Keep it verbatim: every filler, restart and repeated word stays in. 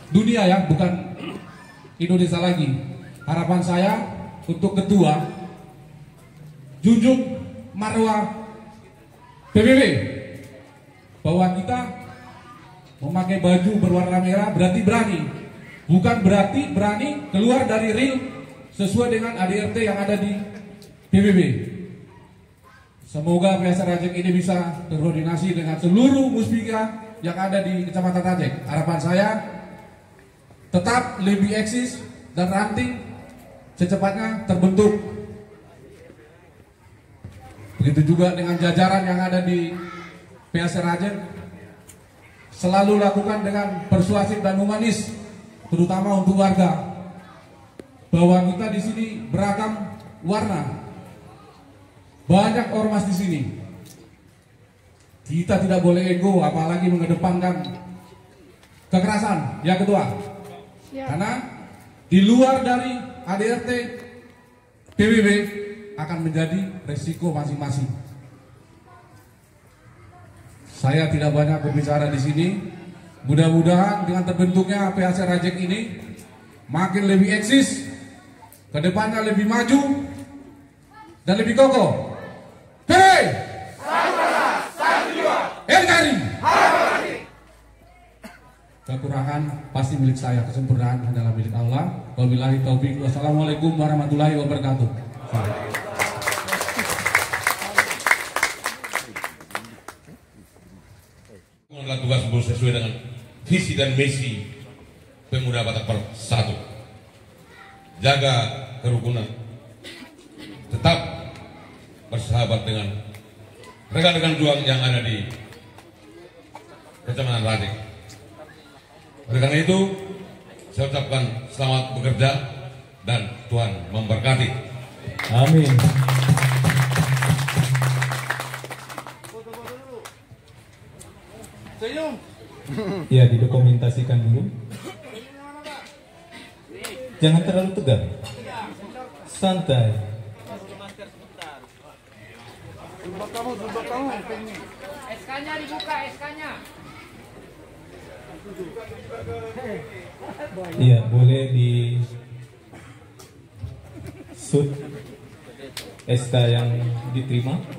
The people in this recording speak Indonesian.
dunia ya, bukan Indonesia lagi. Harapan saya untuk ketua, junjung marwah P B B, bahwa kita memakai baju berwarna merah berarti berani, bukan berarti berani keluar dari real sesuai dengan A D R T yang ada di P B B. Semoga P S R Rajek ini bisa berkoordinasi dengan seluruh muspika yang ada di Kecamatan Rajek. Harapan saya tetap lebih eksis dan ranting secepatnya terbentuk. Begitu juga dengan jajaran yang ada di P S R Rajek, selalu lakukan dengan persuasif dan humanis, terutama untuk warga, bahwa kita di sini beragam warna. Banyak ormas di sini. Kita tidak boleh ego, apalagi mengedepankan kekerasan. Yang kedua, ya. Karena di luar dari A D R T P B B akan menjadi resiko masing-masing. Saya tidak banyak berbicara di sini. Mudah-mudahan dengan terbentuknya P S R Rajek ini makin lebih eksis, kedepannya lebih maju dan lebih kokoh. Hei! Kekurangan pasti milik saya, kesempurnaan adalah milik Allah. Wabillahi taufiq. Wassalamualaikum warahmatullahi wabarakatuh. Melakukan tugas sesuai dengan visi dan misi Pemuda Batak Persatu. Jaga kerukunan, tetap bersahabat dengan rekan-rekan juang yang ada di Kecamatan Rajek. Oleh karena itu, saya ucapkan selamat bekerja dan Tuhan memberkati. Amin. Ya, didokumentasikan dulu. Jangan terlalu tegang. Santai. S K-nya dibuka, S K-nya. Iya, boleh di shoot S K yang diterima.